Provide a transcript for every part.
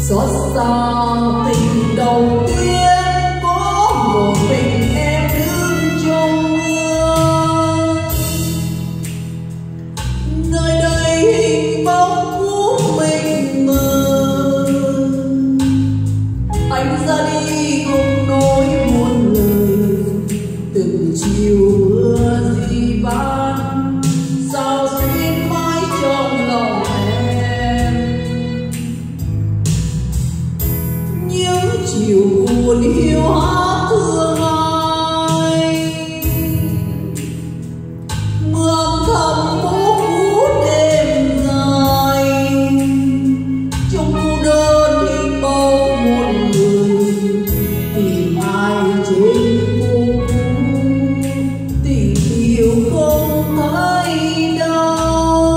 xót xa tình đầu tiên có một mình em đứng trong mưa. Nơi đây hình bóng của mình mờ, anh ra đi không nói một lời. Từng chiều mưa di ban sao xuyên mãi trong lòng em. Những chiều buồn hiu hắt thương ai, mưa thầm phố cũ đêm dài. Trong cô đơn hình bóng một người, tìm ai trên phố tình yêu không thấy đâu.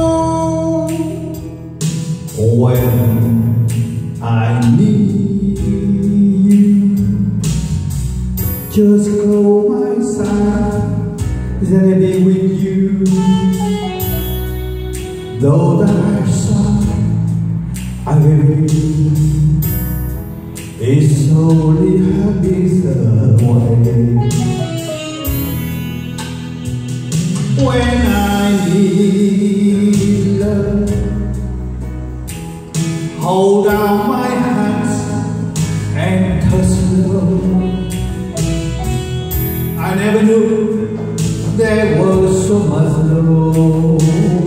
When I need you, just go my side, let me be with you. Though the sun I will be, it's only happy away. When I need love, hold down my hands and touch love. I never knew there was so much love,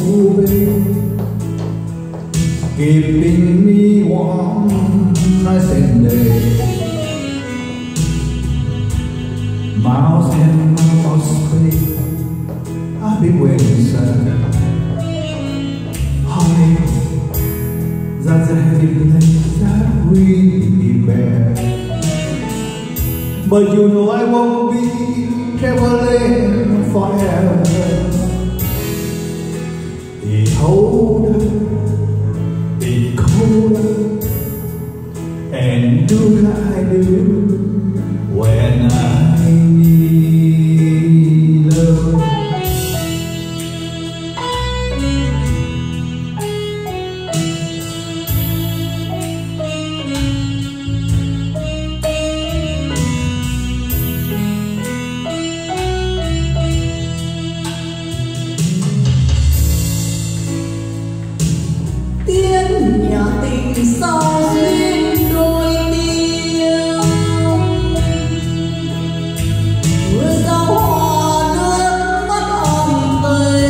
keeping me warm night and day. Miles and miles away, I've been waiting, sir. Honey, that's a heavy place that we bear. But you know I won't be traveling forever. It's older, it's colder, and do like I do when I need love. Tiếng nhà tình sau liên đôi tiếng, mưa rào hoa nước mắt ôm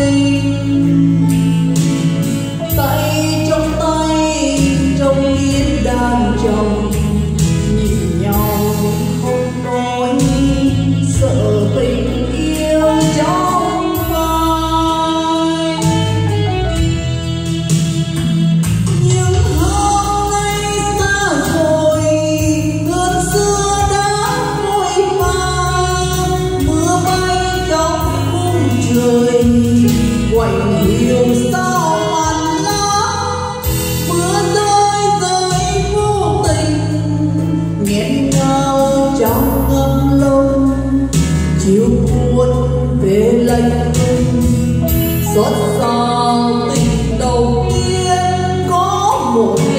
tay trong tay trong yên đàn chồng, nhìn nhau không nói sợ tình yêu trong vai. Nhưng hôm nay xa rồi, cơn xưa đã vội vàng, mưa bay trong khung trời quạnh hiu sao mặn lá. Mưa rơi rơi vô tình nghẹn ngào trong ngâm lông, chiều buồn về lạnh lùng xót xa tình đầu tiên có một